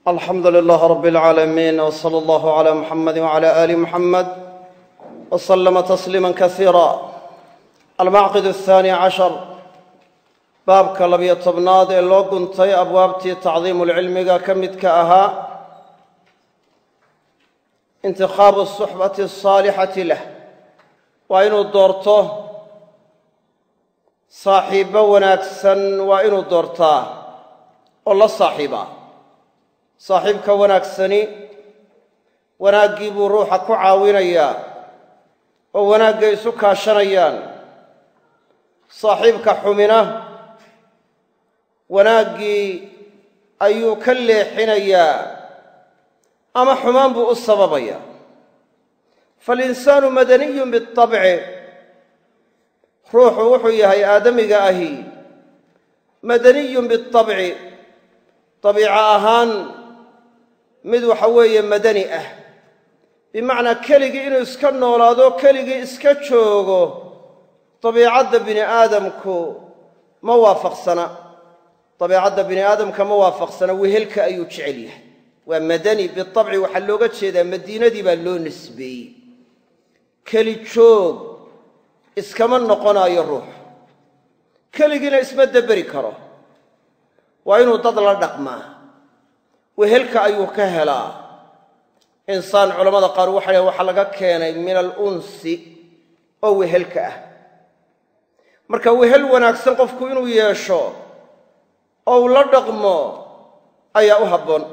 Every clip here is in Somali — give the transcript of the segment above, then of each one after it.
الحمد لله رب العالمين وصلى الله على محمد وعلى آل محمد وسلم تسليما كثيرا. المعقد الثاني عشر بابك لبي طبناد لو كنتي أبوابتي تعظيم العلم كمدك أها انتخاب الصحبة الصالحة له وإن دورته صاحبه وناكسا وإن دورته والله صاحبه صاحبك وناكسني وناقيب روحك عاوينيا وناقي سكا شنيان صاحبك حمنه وناقي أيو كلي حنيا أما حمان بو السببيا. فالإنسان مدني بالطبع روح وحي هي آدمي أهي مدني بالطبع طبيعة أهان مدو حوية مدني بمعنى كليجي إنه إسكن ولادو كليجي إسكتشوغو طبيعة بني آدم كو موافق سنة طبيعة بني آدم كموافق سنة وهلك أيو تشعليه ومدني بالطبع وحلوقت شيء مدينة دي باللون نسبي كليتشوغ إسكمن نقنا يروح كليجينا اسمه دبري كره وإنه تضل الرقمة وهلك أيو كهلا إنسان علماء قالوا وحلقة كان من الأنس أو وهلك مركا وهل وناكسن قفكو إنو يشو أو لرقمه أي أهبون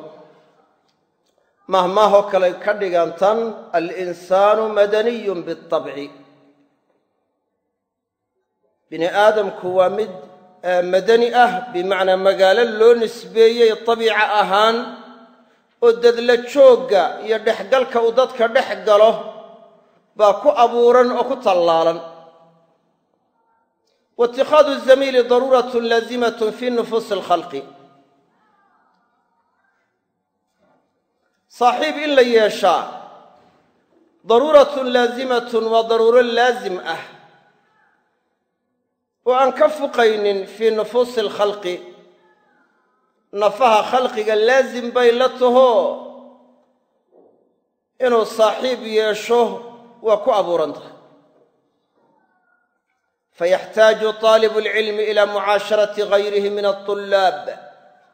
مهما هو كدغانتان الإنسان مدني بالطبع بني آدم كوامد مدني بمعنى مقال اللو نسبية الطبيعة أهان ودد لتشوغا يدحقلك وددك دحقله باكو أبورا وكو طلالا. واتخاذ الزميل ضرورة لازمة في نفوس الخلق صاحب إلا يشاء ضرورة لازمة وضرورة لازم وأن كفقين في نفوس الخلق نفها خلقك اللازم بيلته إنه صاحب يشوه وكو أبورنته. فيحتاج طالب العلم إلى معاشرة غيره من الطلاب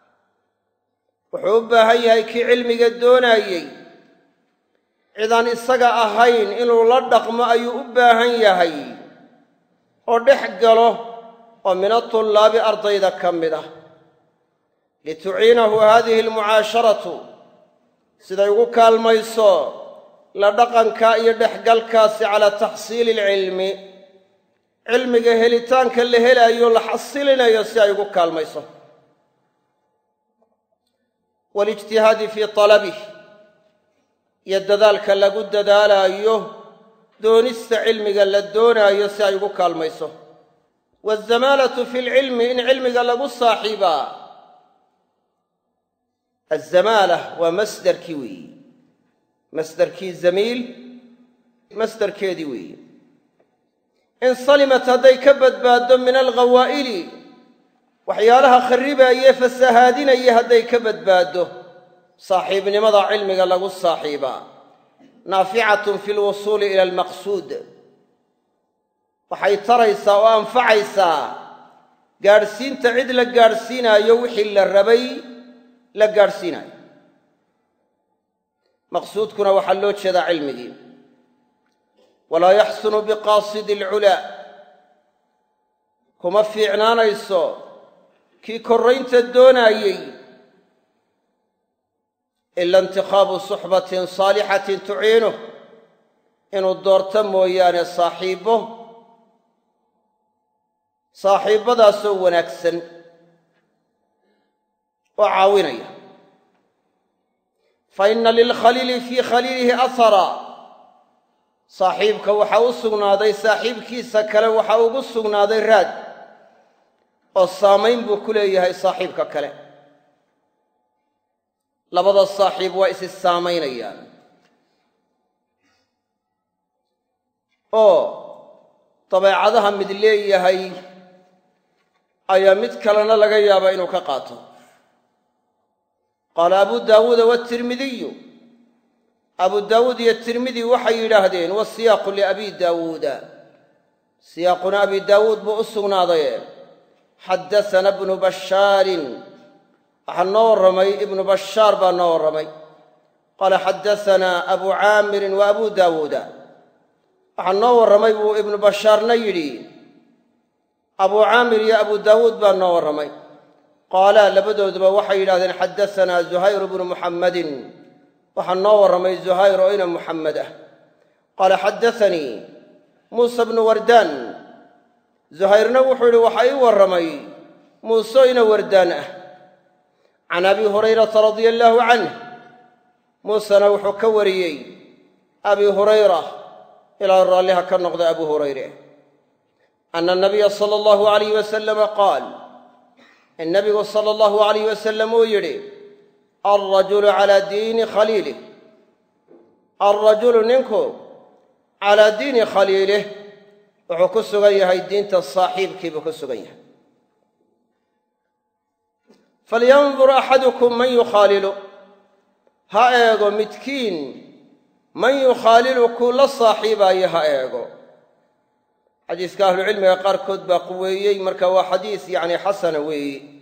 وحبها هيك علمي قدوناي إذن إسقى أهين إنه لدق ما يؤبها هي ودحقله ومن الطلاب أرضي ذا كمده لتعينه هذه المعاشرة سيديقوك الميسو لدقن كاي دحقلكاس على تحصيل العلم علمك هلتانك اللي هلا يقول حصلنا يسيقوك الميسو والاجتهاد في طلبه يد ذلك لقد دالا أيوه دونست علمك لدونا يسيقوك الميسو. والزمالة في العلم إن علمك لقد صاحبا الزمالة ومصدر كيوي مصدر كي زميل مصدر كيدوي إن صلمت هذي كبد باد من الغوائل وحيالها خربا يفسهادين هذي كبد باده صاحب مضى علمك لقد صاحبا نافعة في الوصول إلى المقصود وحيتريسا وأنفعيسا قارسين تعد لك قارسينا يوحي للربي لك قارسينا مقصود كنا وحلوت شذا علمي. ولا يحسن بقاصد العلا كما في عنانا يسو كي كرين تدوناي إلا انتخاب صحبة صالحة تعينه إنه الدور تمو يعني صاحب ذا سو نكسن وعاونيه. فإن للخليل في خليله أثرا صاحبك وحاو سغناداي صاحبكي سكله وحاو سغناداي راد الصامين بكليه صاحبك كله لبد الصاحب وإس السامين أيان طبيعتها مدليه هي أيامت كلنا لغا يابا إنو كقاطو قال أبو داود والترمذي أبو داود الترمذي وحي لهدين والسياق لأبي داود سياقنا أبي داود بأسنا ضيب حدثنا ابن بشار النور رمي ابن بشار بالنور رمي قال حدثنا أبو عامر وأبو داود النور رمي ابن بشار نيري أبو عامر يا أبو داود بالنور رمي قال لبدود بوحي لهدين حدثنا زهير بن محمد النور رمي زهير أين محمده قال حدثني موسى بن وردان زهير نوحل وحي ورمي موسى بن وردان عن أبي هريرة رضي الله عنه موسى نوح كوريي أبي هريرة إلى الرالها كالنقض أبو هريرة أن النبي صلى الله عليه وسلم قال النبي صلى الله عليه وسلم يري الرجل على دين خليله الرجل ننكو على دين خليله وحكسو غيها الدين تصاحب كيف كسو غيها فلينظر أحدكم من يخالل هايغو متكين من يخالل كل صاحب هايغو حديث كاهل العلم يقار كتب قويي مركوا حديث يعني حسن وي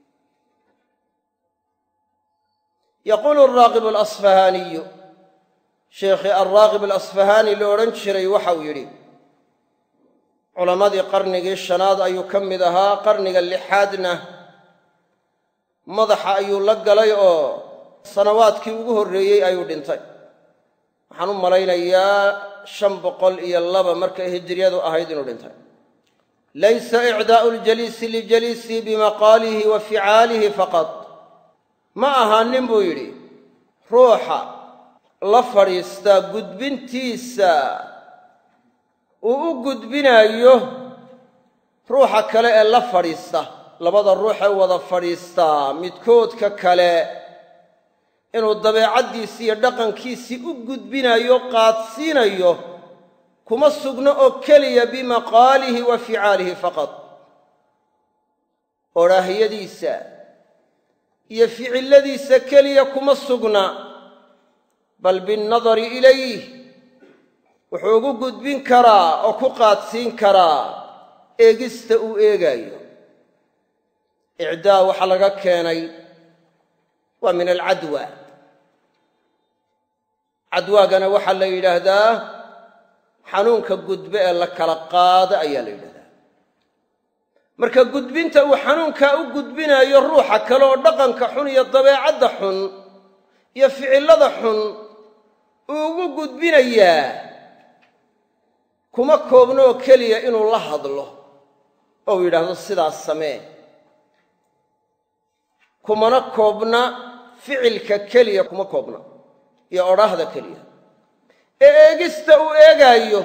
يقول الراغب الأصفهاني شيخ الراغب الأصفهاني لورنشري وحويري علماء قرني الشناد أي يكمدها قرني اللحادنا مضح أي لقى لي سنوات كي وهريي أي دنتي حنم ملينا يا شنبقل إيا اللبا مركه هجريادو أهيدن دنتي ليس إعداء الجليس لجليسي بمقاله وفعاله فقط ما أهانن بويري روحا لفريستا قدبنتيسا وقدبنا أيوه روحا كلا لفريستا لبدا الروح وضا فريستا متكود ككلا إنه الضبيعديسي يدقن كيسي قدبنا أيوه قادسين أيوه كما السقنا أكلي بمقاله وفعاله فقط وراهي ديسا يفعل الذي سكليكم السقنا بل بالنظر إليه وحقوق قدبين كرا وكقات سين كرا إيجستأو إيجايو إعداء وحلقة كاني ومن العدوى عدوى كان وحل إلى حنونك قدبئ لك لقاد أي ليلة marka gudbinta uu xanuunka u gudbinayo ruuxa kale oo dhaqanka xun iyo dabeecadda xun iyo ficilada xun ugu gudbinaya kuma koobno kaliya inuu la hadlo oo yiraahdo sidaas samee kuma koobna ficilka kaliya kuma koobna iyo oraahda kaliya eegista uu eegayo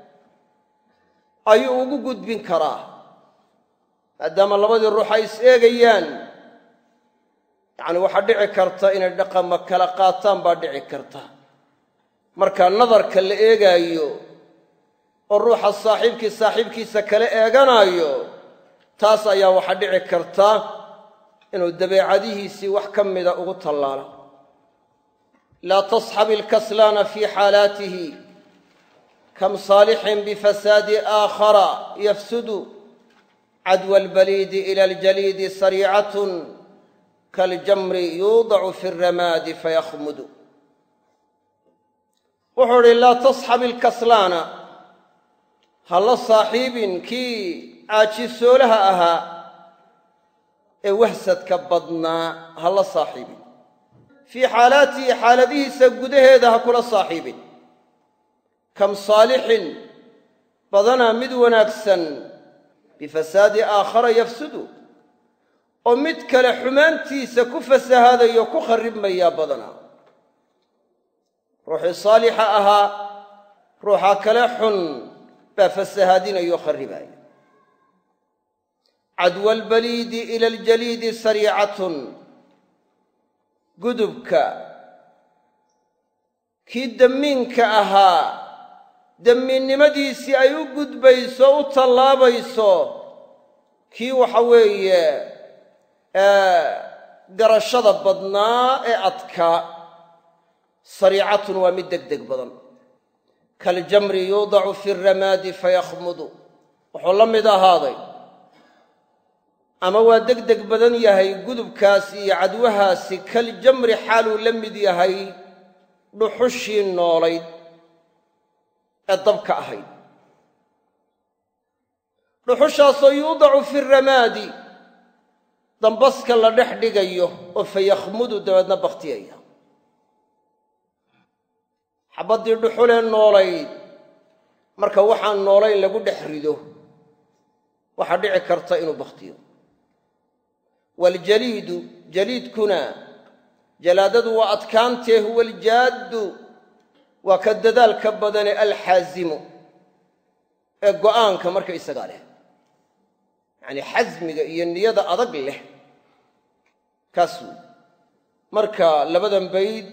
ayuu ugu gudbin karaa maadaama labadii ruux ay is eegayaan yani waxaa dhici karta inay dhaqama kala qaataan baa dhici karta marka nadarka la eegaayo oo ruuxa saaxiibkiisa kale eeganayo taas ayaa waxaa dhici karta inuu dabeecadihiisii wax ka mida ugu tallaalo laa tasxab ilkaslaana fii xaalaatihi kam saalixin bifasaadi aakhara yafsudu عدوى البليد إلى الجليد سريعة كالجمر يوضع في الرماد فيخمد وحر لا تصحب الكسلان هل صاحب كي عاجسوا لها أها وهست كبضنا هل صاحب في حالاتي حالته سجده هذا كل صاحب كم صالح بضنا مدوناكسا بفساد آخر يفسد ومدك لحمانتي سكفس هذا يكخرب من يابضنا روح صالحة أها روح كلح بفس هذين يخربها عدوى البليد إلى الجليد سريعة قدبك كي دمينك أها damiinnimadiisii ay u gudbayso u tallaabayso kii waxa weeye garashada badnaa ee adkaa sariicatun waa mid degdeg badan kaljamri yuudacu fi ramaadi fayakhmudu wuxuu la mid ahaaday ama waa degdeg badan yahay gudubkaasi iyo cadwahaasi kaljamri xaaluu la mid yahay dhuxushii noolayd ee dabka ahayd dhuxushaasoo yuudacu fi ramaadi dambaska la dhex dhigayo oo fayakhmudu dabeedna bakhtiyaya xabaddii dhuxulee noolayd marka waxaan noolayn lagu dhex rido waxaa dhici karta inuu bakhtiyo waljaliidu jaliidkuna jalaadadu waa adkaantee huwa aljaaddu waa ka dadaalka badane alxaasimu ee go'aanka marka isagaa leh yacnii xasmiga iyo niyada adag leh kaas wey marka labadan bayd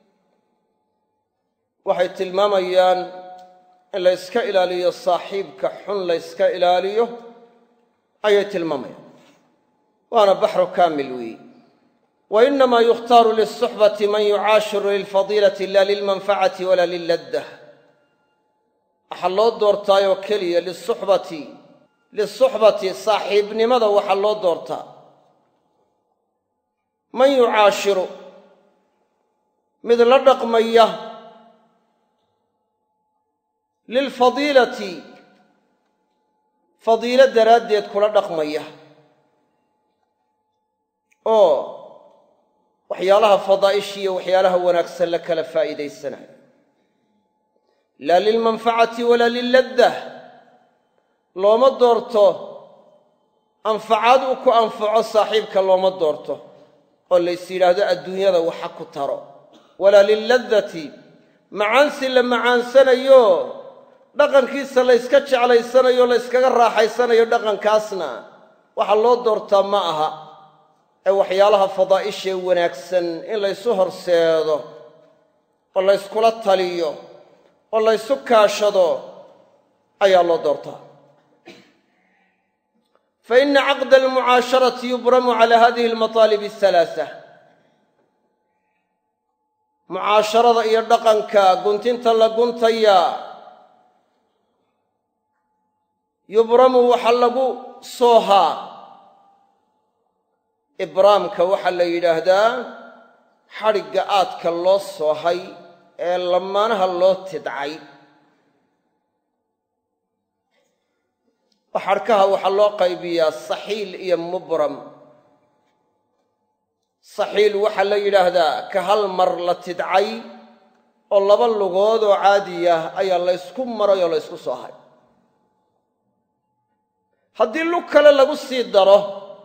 waxay tilmaamayaan in la yska ilaaliyo saaxiibka xun la yska ilaaliyo ayay tilmaamayaan waana baxru kaamil weeye wainamaa yukhtaaru liلsuxbati man yucaashiru lilfadiilati la lilmanfacati walaa liladdah waxaa loo doortaayoo keliya lisuxbati saaxiibnimada waxaa loo doortaa man yucaashiru mid la dhaqmaya lilfadiilati fadiilo daraaddeed kula dhaqmaya oo waxyaalaha fadaa'ishiiyo waxyaalaha wanaagsan la kala faa'iidaysanayo laa lilmanfacati walaa liladdah looma doorto anfacaad uu ku anfaco saaxiibka looma doorto oo lays yidhaahdo adduunyada waxa ku taro walaa liladdati macaansi la macaansanayo dhaqankiisa layska jeclaysanayo layskaga raaxaysanayo dhaqankaasna waxa loo doortaa ma aha ee waxyaalaha fadaa'ishee wanaagsan in laysu horseedo oo layskula taliyo oo laysu kaashado ayaa loo doortaa fa ina caqda almucaasharati yubramu cala hadihi almataalib alhalaasa mucaasharada iyo dhaqanka guntinta la guntayaa yubramu waxaa lagu soohaa ibraamka waxaa la yidhaahdaa xadhigga aadka loo soohay ee lamaanaha loo tidcay xadhkaha waxaa loo qaybiyaa saxiil iyo mubram saxiil waxaa la yidhaahdaa ka hal mar la tidcay oo laba lugood oo caadiya ayaa laysku maray oo laysku soohay haddii lug kale lagu sii daro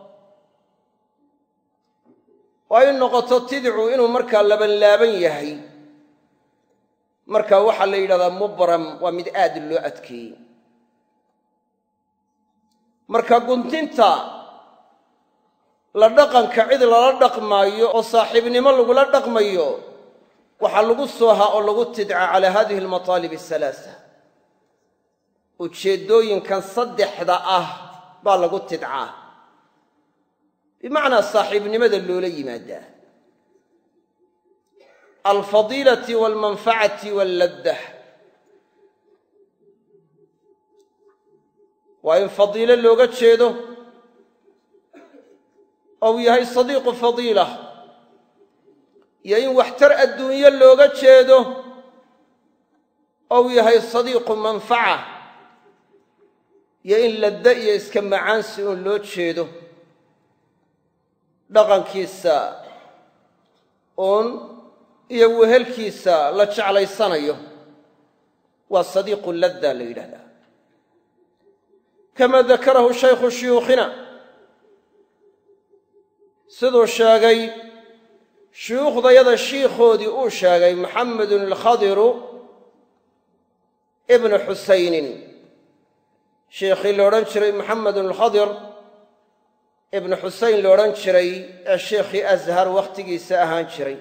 oo ay noqoto tidcu inuu markaa labanlaaban yahay marka waxaa la yidhahdaa mubram waa mid aad loo adkeeyey marka guntinta la dhaqanka cid lala dhaqmaayo oo saaxiibnimo lagula dhaqmayo waxaa lagu soohaa oo lagu tidca calaa hadihi almataalib alhalaasa ujeeddooyinkan saddexda ah baa lagu tidcaa bimacnaa saaxiibnimada loola yimaadaa alfadiilati waalmanfacati waalladdah waa in fadiilo looga jeedo ou yahay sadiiqu fadiila iyo in waxtar adduunyo looga jeedo ou yahay sadiiqu manfaca iyo in ladda iyo iska macaansi uun loo jeedo dhaqankiisa uun iyo wehelkiisa la jeclaysanayo waa sadiiqu ladda la yidhahdaa kama dakarahu shaykhu shuyuukhina siduu sheegay shuyuukhdayada shiikhoodii uu sheegay maxamedun alkhadiru ibnu xusaynin sheikhii la odhan jiray maxamedun alkhadir ibnu xusayn la odhan jiray ee sheikhii ashar wakhtigiisa ahaan jiray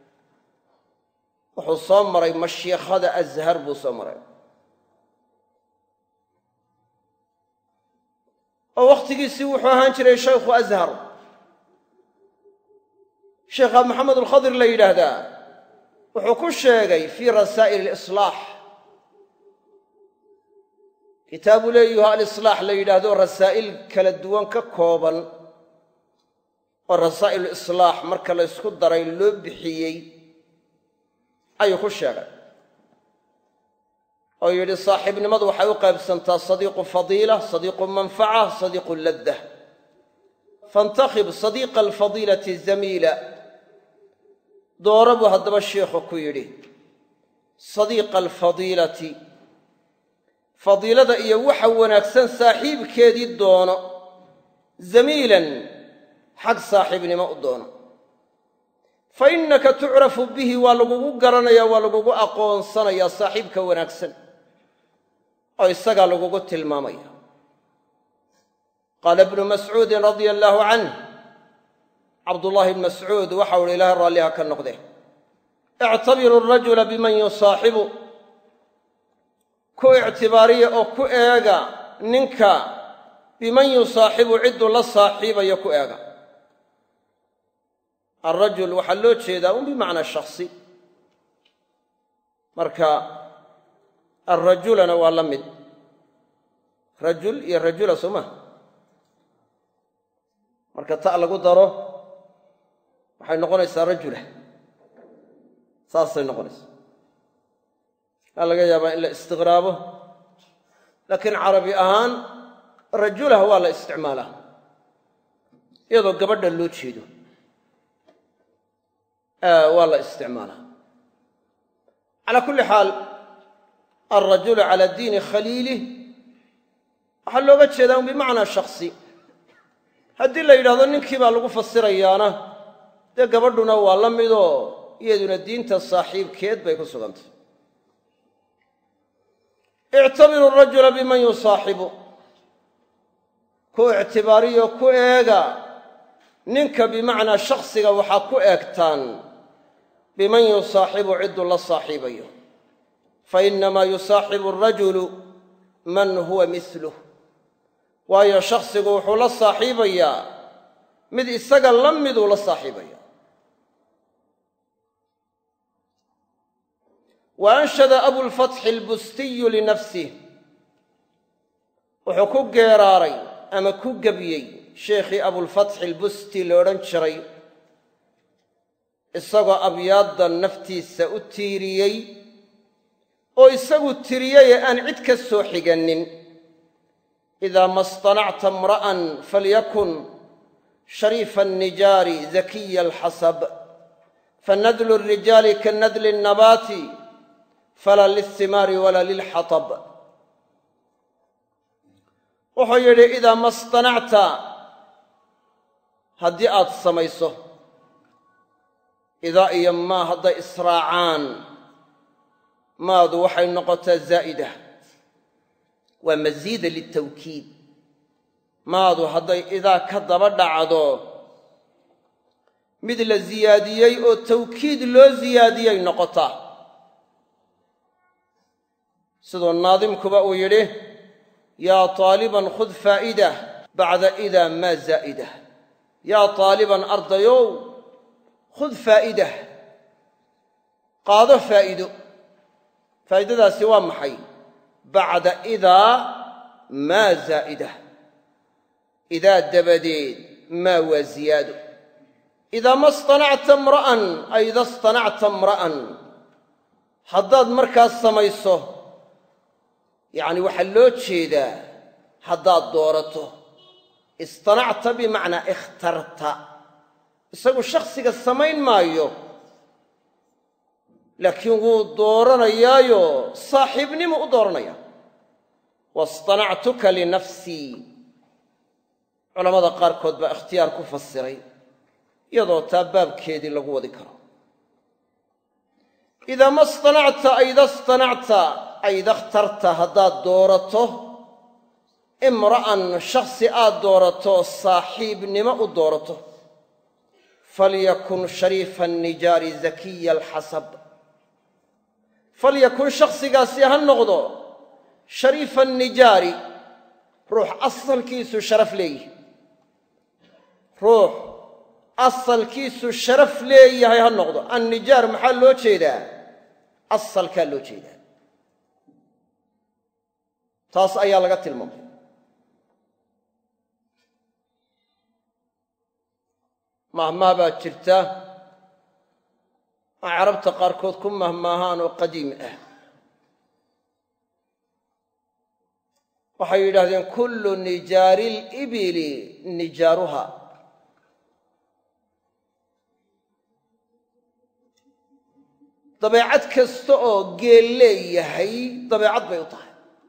wuxuu soo maray mashiikhada ashar buu soo maray oo wakhtigiisii wuxuu ahaan jiray shaykhu ashar sheekha maxamed alkhadir la yidhaahdaa wuxuu ku sheegay fii rasaa'il alislaax kitaabu leeyuha alislaax la yidhaahdo rasaa'il kala duwan ka kooban oo rasaa'il islaax marka la ysku daray loo bixiyey ayuu ku sheegay oo yidhi saaxiibnimadu waxay u qaybsantaa sadiiqu fadiila sadiiqu manfaca sadiiqu ladda faintakhib sadiiqa alfadiilati zamiila doora buu haddaba sheikhu ku yidhi sadiiqa alfadiilati fadiilada iyo waxa wanaagsan saaxiibkeedii doono zamiilan xag saaxiibnimo u doono fa innaka tucrafu bihi waa lagugu garanayaa waa lagugu aqoonsanayaa saaxiibka wanaagsan oo isagaa lagugu tilmaamaya qaala ibnu mascuudin radia allaahu canh cabdullaahi ibn mascuud waxau uhi ilaahay raalliha ka noqde ictabiru arajula biman yusaaxibu ku ictibaariya oo ku eega ninka biman yusaaxibu cidduu la saaxiibayo ku eega alrajul waxaa loo jeedaa un bimacnaa shakhsi marka alrajulana waa la mid rajul iyo rajula soo maha marka ta' lagu daro waxay noqonaysaa rajula saasay noqonaysaa waxaa laga yaabaa in la istiqraabo laakiin carabi ahaan rajulah waa la isticmaalaa iyadoo gabadha loo jeedo waa la isticmaalaa calaa kulli xaal alrajulu cala diini khaliilih waxaa looga jeedaa un bimacnaa shakhsi haddii la yidhahdo ninkii baa lagu fasirayaana dee gabadhuna waa la midoo iyaduna diinta saaxiibkeed bay ku sugantay ictabiru arajula biman yusaaxibu ku ictibaariyo ku eega ninka bimacnaa shakhsiga waxaa ku eegtaan biman yusaaxibu cidduu la saaxiibayo fa innamaa yusaaxibu arajulu man huwa miluh waayo shakhsigu wuxuu la saaxiibayaa mid isaga la miduu la saaxiibaya wa anshada abulfatxi albustiyu linafsih wuxuu ku geeraaray ama ku gebiyey sheekhii abulfatxi albusti lo odhan jiray isagoo abyaadda naftiisa u tiiriyey oo isagu tiriyeye aan cid ka soo xigannin idaa ma اصطanacta imra'an falyakun shariifa الnijaari zakiya alxasab fanadlu الrijaali kanadli الnabaati falaa lilhimaari walaa lilxatab wuxuu yidhi idaa ma اصطanacta haddii aad samayso idaa iyo maa hadday israacaan maadu waxay noqotaa zaa'ida waa masiida litawkiid maadu hadday idaa ka daba dhacdo mid la siyaadiyey oo tawkiid loo siyaadiyey noqotaa siduu naadimkuba uu yidhi yaa taaliban khud faa'ida bacda idaa maa zaa'ida yaa taaliban ardayow khud faa'ida qaado faa'ido faa'idadaasi waa maxay bacda idaa maa zaa'ida idaa dabadeed maa waa ziyaado idaa ma اصطanacta imra'an ay ida اصطanacta imra'an haddaad markaas samayso yacni waxaa loo jeedaa haddaad doorato istanacta bimacnaa ikhtarta isagu shakhsiga samayn maayo laakiin wuu dooranayaayo saaxiibnimu u dooranaya waاصطanactuka linafsii culammada qaarkood baa ikhtiyaar ku fasiray iyadoo taa baabkeedii lagu wadi karo idaa ma اصطanacta ay ida اصطanacta ay ida اkhtarta haddaad doorato imra'an shakhsi aad doorato saaxiibnimo u doorato falyakun shariifa الnijaari zakiya alxasab falyakun shakhsigaasi ha noqdo shariifa الnijaari ruux asalkiisu sharaf leeyihi ruux asalkiisu sharaf leeyahay ha noqdo. annijaar maxaa loo jeedaa? asalkaa loo jeedaa. taas ayaa laga tilmaamay. mahmaah baa jirta ay carabta qaarkood ku mahmaahaan oo qadiim ah. waxay yidhaahdeen kullu nijaari libili nijaaruha. dabeecad kasta oo geel leeyahay dabeecad bay u tahay.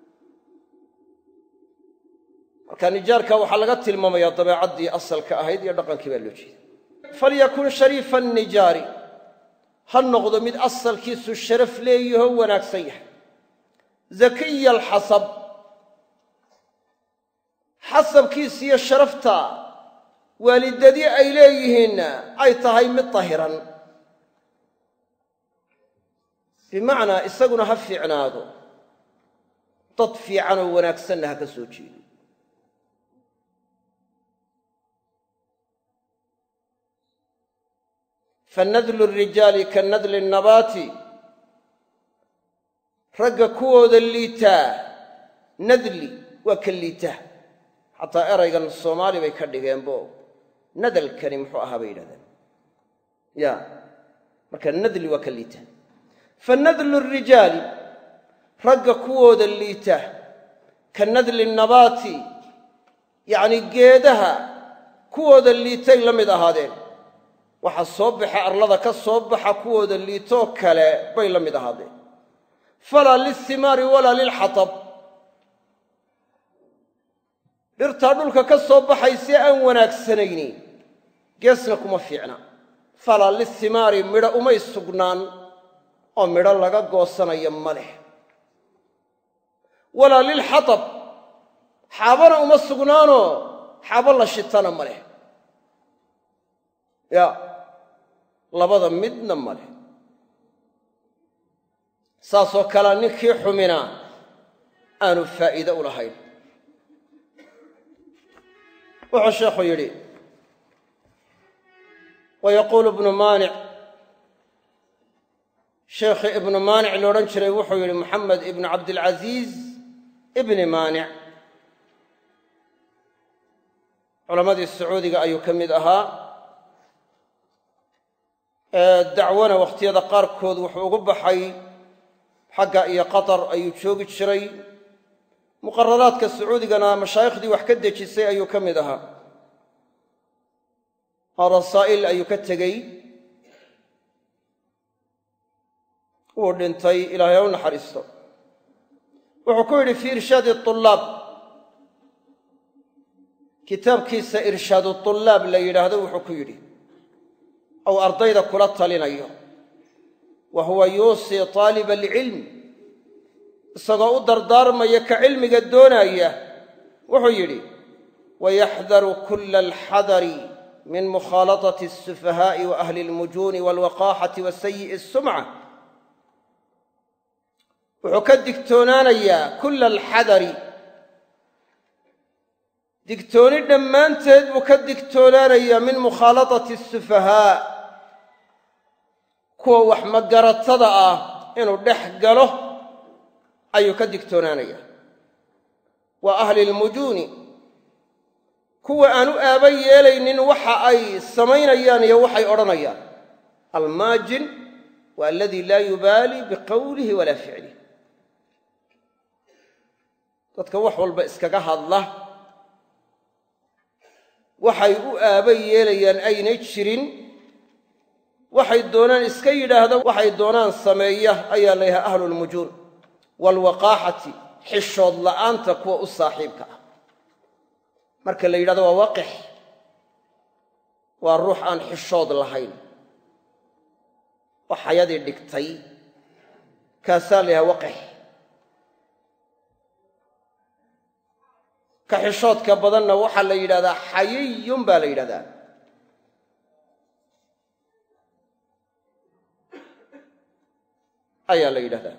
marka nijaarka waxaa laga tilmaamayaa dabeecaddii asalka ahayd iyo dhaqankii baa loo jeeda. falyakun shariifa annijaari, ha noqdo mid asalkiisu sharaf leeyahoo wanaagsan yahay. zakiya alxasab, xasabkiisa iyo sharafta waalidadii ay leeyihiinna ay tahay mid tahiran. bimacnaa isaguna ha fiicnaado, dad fiican oo wanaagsanna ha ka soo jeedo. fanadlu rijaali ka nadli nabaati, ragga kuwooda liitaa nadli waa ka liitaa. xataa eraygan soomaali bay ka dhigeenbo nadalkani muxuu ahaa bay yidhahdeen ya marka nadli waa ka liitaa. fanadlu rijaali, ragga kuwooda liita ka nadli nabaati, yacni geedaha kuwooda liitay la mid ahaadeen. waxa soo baxa arlada ka soo baxa kuwooda liitoo kale bay la mid ahaadeen. falaa lilhimaari walaa lilxatab, dhirtaa dhulka ka soo baxaysee aan wanaagsanayni geesna kuma fiicna. falaa lilhimaari midho umay sugnaan oo midho laga goosanayo ma leh. walaa lilxatab, xaabana uma sugnaanoo xaabo la shitana ma leh. ya labada midna ma leh. saasoo kalea ninkii xumina aanu faa'iide u lahayn. wuxuu sheekhu yidhi wayaquulu ibnu maanic, sheekhii ibnu maanic loodhan jiray wuxuu yidhi moxamed ibnu cabdilcasiis ibni maanic, culammadii sacuudiga ayuu ka mid ahaa. dacwana wakhtiyada qaarkood wuxuu ugu baxay xagga iyo qatar ayuu joogi jiray. muqararaadka sacuudigana mashaaikhdii wax ka dejisay ayuu ka mid ahaa. rasaa'il ayuu ka tegey, wuu dhintay, ilaahay ha u naxariisto. wuxuu ku yidhi fii irshaadi طulaab, kitaabkiisa irshaadu طulaab la yidhaahdo wuxuu ku yidhi ou ardayda kula talinayo, wa huwa yuusii طaaliba alcilm, isagoo u dardaarmaya ka cilmiga doonaya. wuxuu yidhi wayaxdaru kula alxadari min mukhaalaطati الsufahaaءi wa ahli اlmujuuni wاlwaqaaxati wa sayi'i الsumca. wuxuu ka digtoonaanayaa kula alxadari, digtooni dhammaanteed buu ka digtoonaanayaa min mukhaalaطati الsufahaa, kuwa wax magaratada ah inuu dhex galo ayuu ka digtoonaanayaa. wa ahli اlmujuuni, kuwa aan u aaba yeelaynin waxa ay samaynayaan iyo waxay odhanayaan. almaajin waa aladii laa yubaali biqowlihi walaa ficlih, dadka wax walba iskaga hadla, waxay u aaba yeelayaan aynay jirin, waxay doonaan iska yidhaahda, waxay doonaan sameeya ayaa la yidhaha ahlu lmujuun. waalwaqaaxati, xishood la'aanta kuwa u saaxiibka ah. marka la yidhahdo waa waqix, waa ruux aan xishood lahayn oo xayadii dhigtay, kaasaa la yidhaha waqix. ka xishoodka badanna waxaa la yidhahdaa xayiyun baa la yidhahdaa. ayaa la yidhahdaa.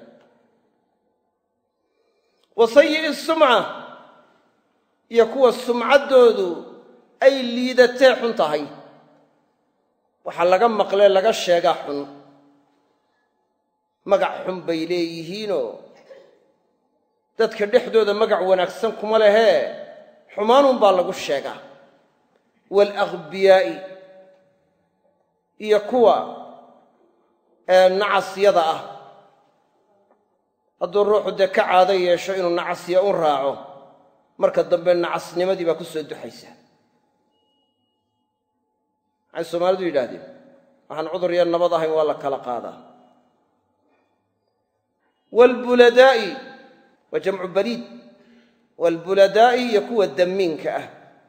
wa sayi'i sumca, iyo kuwa sumcaddoodu ay liidatee xun tahay. waxaa laga maqlee laga sheegaa xun magac xun bay leeyihiinoo dadka dhexdooda magac wanaagsan kuma lehee xumaanun baa lagu sheegaa waalaghbiyaa'i iyo kuwa nacasyada ah hadduu ruuxu dee ka caado yeesho inuu nacasya u raaco marka dambe nacasnimadii baa ku soo duxaysa waxay soomaalidu yidhaahdeen waxaan cudur iyo nabad ahayn waa la kala qaadaa waalbuladaa'i waa jamcu baliid waalbuladaa'i iyo kuwa damiinka ah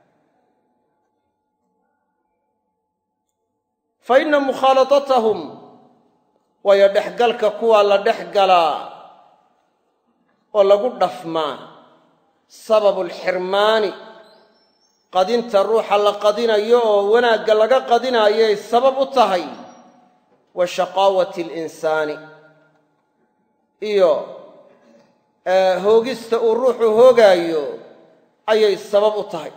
fa inna mukhaalatatahum waayo dhexgalka kuwaa la dhex galaa oo lagu dhafmaa sababu alxirmaani qadinta ruuxa la qadinayo oo wanaagga laga qadinaayay sabab u tahay wa shaqaawati alinsaani iyo hoogista uu ruuxu hoogaayo ayay sabab u tahay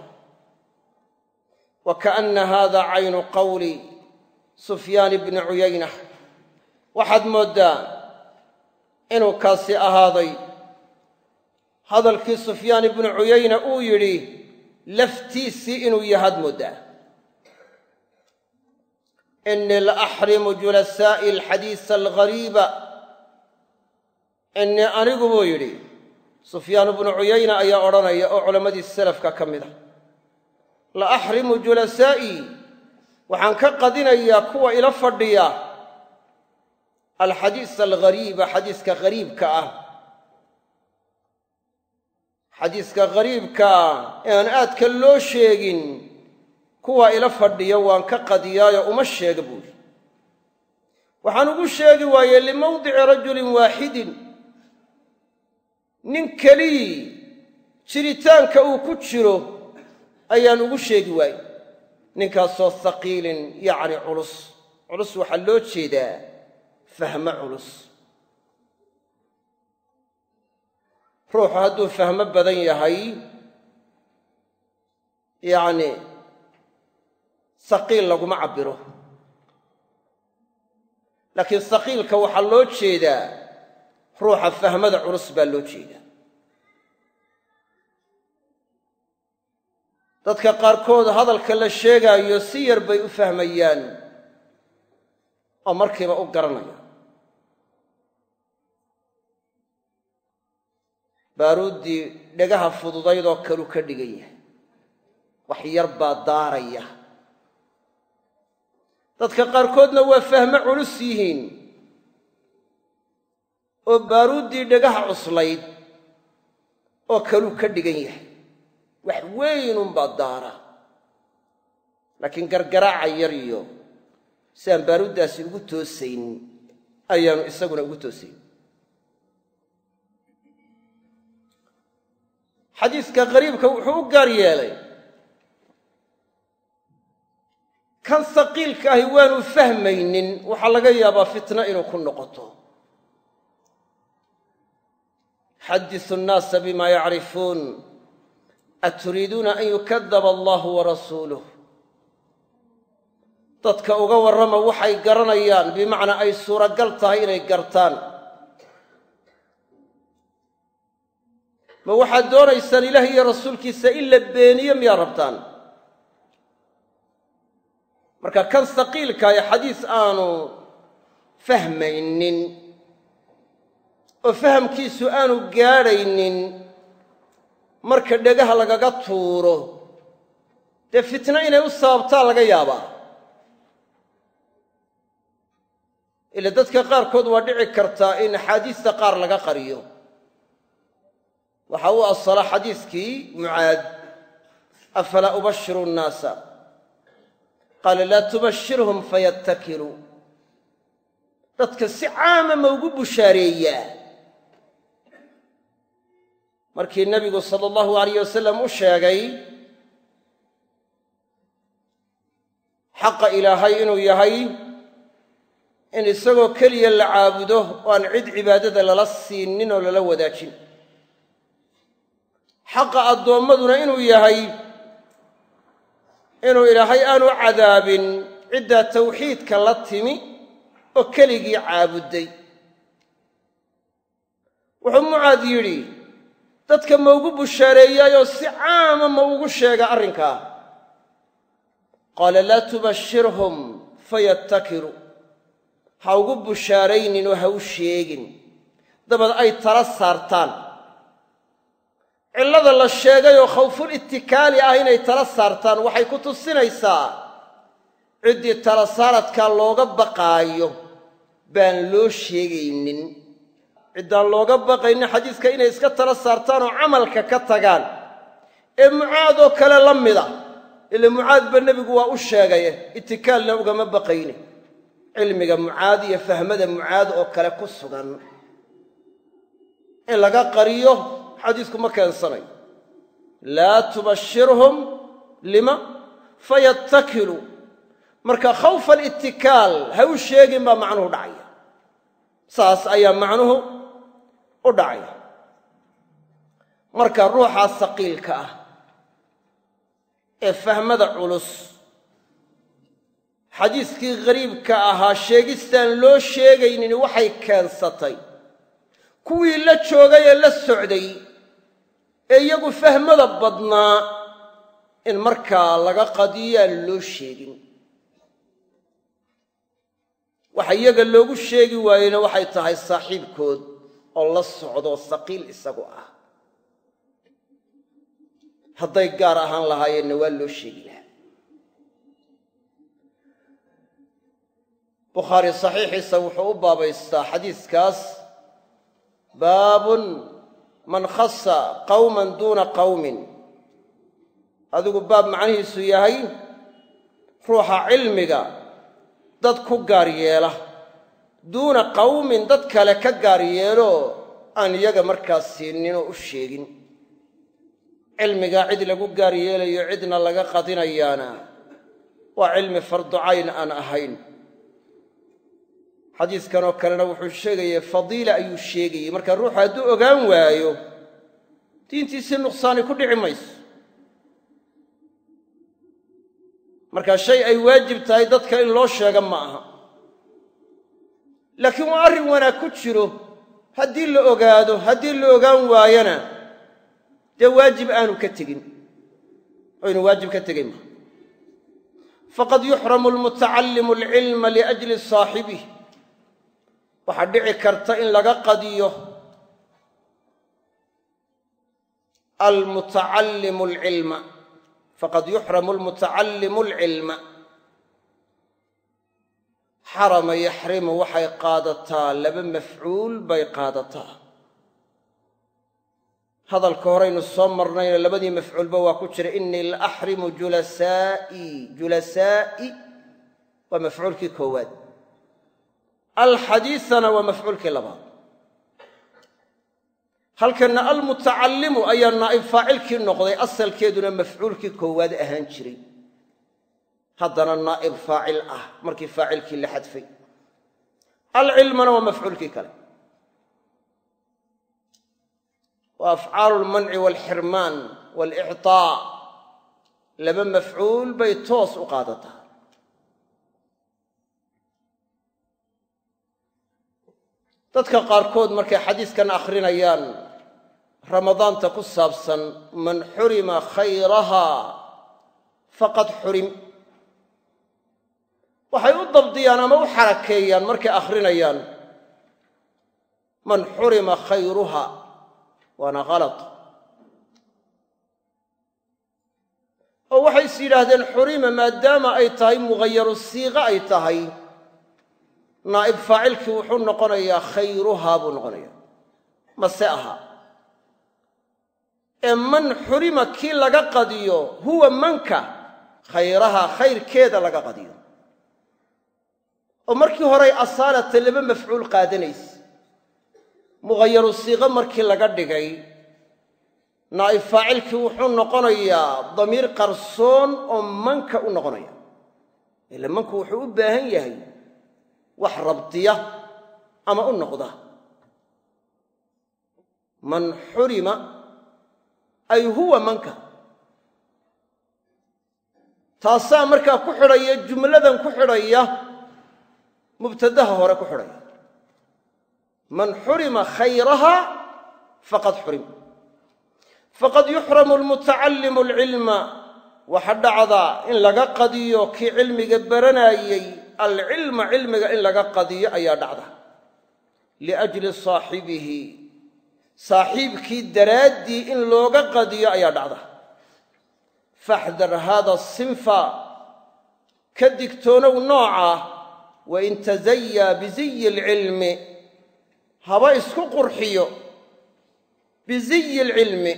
wa kaanna haada caynu qawli sufyaan ibni cuyayna waxaad mooddaa inuu kaasi ahaaday hadalkii sufyaan ibnu cuyayna uu yidhi laftiisii inuu yahaad mooddaa innii la axrimu julasaa'i alxadiisa alghariiba innii anigu buu yidhi sufyaan ibnu cuyayna ayaa odhanaya oo culammadii salafka ka mid ah la axrimu julasaa'i waxaan ka qadinayaa kuwa ila fadhiya alxadiisa alghariiba xadiiska hariibka ah xadiiska hariibka ah ee aan aadka loo sheegin kuwa ila fadhiya waan ka qadiyaayo uma sheega buuri waxaan ugu sheegi waaye limawdici rajulin waaxidin nin kelii jiritaanka uu ku jiro ayaan ugu sheegi waaye ninkaasoo haqiilin yacni culus waxaa loo jeedaa fahmo culus ruuxu hadduu fahmo badan yahay yacni saqiil laguma cabbiro laakiin saqiilka waxaa loo jeedaa ruuxa fahmada culus baa loo jeedaa dadka qaarkood hadalka la sheegaayo si yar bay u fahmayaan oo markiiba u garanaya baaruuddii dhegaha fududaydoo kalu ka dhigan yahay wax yar baa daaraya dadka qaarkoodna waa fahmo culus yihiin oo baaruuddii dhegaha cuslayd oo kalu ka dhigan yahay wax weynunbaa daara laakiin gargaraaca yar iyo si aan baaruuddaasi ugu toosayn ayaanu isaguna ugu toosayn xadiiska qariibka wuxuu u gaar yeelay kan saqiilka ahi waanu fahmaynin waxaa laga yaabaa fitno inuu ku noqoto xadisu nnaasa bima yacrifuun aturiiduuna an yukadaba allahu warasuuluh dadka uga warrama waxay garanayaan bimacnaa ay suuragal tahay inay gartaan ma waxaad doonaysaan ilaah iyo rasuulkiisa in la beeniyo miyaa rabtaan marka kan saqiilka ee xadiis aanu fahmaynin oo fahamkiisu aanu gaadhaynin marka dhegaha lagaga tuuro dee fitno inay u sababtaa laga yaabaa ila dadka qaarkood waa dhici kartaa in axaadiista qaar laga qariyo waxa uu asala xadiiskii mucaad afalaa ubashiru nnaasa qaala laa tubashirhum fayattakiluu dadka si caama ma ugu bushaareeyaa markii nebigu sala allahu alayh wasalam u sheegay xaqa ilaahay inuu yahay in isagoo keliya la caabudo oo aan cid cibaadada lala siinin oo lala wadaajin xaqa addoommaduna inuu yahay inuu ilaahay aanu cadaabin ciddaa tawxiidka la timi oo keligii caabudday. wuxuu mucaad yidhi dadka ma ugu bushaareeyaayoo si caama ma ugu sheega arrinkaa? qaala laa tubashirhum fayattakiru, ha ugu bushaaraynin oo ha u sheegin dabad ay tala saartaan. cillada la sheegayoo khawful itikaali ah inay tala saartaan waxay ku tusinaysaa ciddii tala saaradkaa looga baqaayo baan loo sheegaynin. ciddaan looga baqaynin xadiiska inay iska tala saartaan oo camalka ka tagaan ee mucaad oo kale la mida, ila mucaad ba nebigu waa u sheegaye itikaalna ugama baqayne. cilmiga mucaad iyo fahmada mucaad oo kale ku sugan in laga qariyo xadiisku ma keensanayo. laa tubashirhum lima fayattakilu, marka khawfa alitikaal ha u sheegin baa macnuhu dhacaya. saas ayaa macnuhu u dhacaya. marka ruuxaa saqiilka ah ee fahmada culus xadiiskii ghariibka ahaa sheegistaan loo sheegaynin waxay keensatay kuwii la joogay ee la socday ee iyagu fahmada badnaa in markaa laga qadiyaan loo sheegin. waxa iyaga loogu sheegi waayena waxay tahay saaxiibkood oo la socdo saqiil isagu ah. hadday gaar ahaan lahaayeenna waa loo sheegi lahaa. bukhaari saxiixiisa wuxuu u baabaystaa xadiiskaas baabun man khasa qawman duuna qawmin. adigu baab macnihiisu yahay ruuxa cilmiga dad ku gaar yeela duuna qawmin dad kale ka gaar yeelo aan iyaga markaas siininoo u sheegin. cilmigaa cid lagu gaar yeelayo cidna laga qadinayaana waa cilmi fardu cayn aan ahayn. xadiiskanoo kalena wuxuu sheegayey fadiila ayuu sheegayey. marka ruuxu hadduu ogaan waayo diintiisii nuqsaani ku dhici mayso. marka shay ay waajib tahay dadka in loo sheega ma aha, laakiin waa arrin wanaag ku jiro haddii la ogaado. haddii la ogaan waayana dee waajib aanu ka tegin oo inu waajib ka tegay maha. faqad yuxramu almutacallimu alcilma liajli saaxibih, waxaa dhici karta in laga qadiyo almutacallimu alcilma. faqad yuxramu almutacallimu alcilma. xarama yaxrimu waxay qaadataa laba mafcuul bay qaadataa. hadalka horeynu soo marnayna labadii mafcuulba waa ku jira inii la axrimu julasaa'i waa mafcuulkii koowaad. alxadiisana waa mafcuulkii labaad. halkanna almutacallimu ayaa naa'ib faacilkii noqday, asalkeeduna mafcuulkii koowaad ahaan jiray, haddana naa'ib faacil ah markii faacilkii la xadfay. alcilmana waa mafcuulkii kale. waa afcaalu lmanci waalxirmaan waalicطaa, laba mafcuul bay toos u qaadataa. dadka qaarkood markay xadiiskan akhrinayaan ramadaanta ku saabsan man xurima khayrahaa faqad xurim, waxay u dabdiyaan ama u xarakeeyaan markay akhrinayaan man xurima khayruha, waana kalad. oo waxay is yidhaahdeen xurima maadaama ay tahay mughayaru siiqa ay tahay, naa'ib faacilkii wuxuu noqonayaa khayruhaa buu noqonayaa. mase aha ee man xurima kii laga qadiyo huwa manka khayrahaa khayrkeeda laga qadiyo. oo markii horay asaalata laba mafcuul qaadanaysa, mughayaru siiqo markii laga dhigay naa'ib faacilkii wuxuu noqonayaa damiir qarsoon oo manka u noqonaya. ila manku wuxuu u baahan yahay wax rabtiya ama u noqda. man xurima ay huwa manka. taasaa markaa ku xidhaya jumladan ku xidhaya mubtadaha hore ku xidhaya man xurima khayraha faqad xurim faqad yuxramu almutacallimu alcilma waxa dhacda in laga qadiyo kii cilmiga baranayey alcilma cilmiga in laga qadiyo ayaa dhacda liajli saaxibihi saaxiibkii daraaddii in looga qadiyo ayaa dhacda faxdar hada sinfa ka digtoonow nooca wain tazayaa biziyi alcilmi haba isku qurxiyo biziyi alcilmi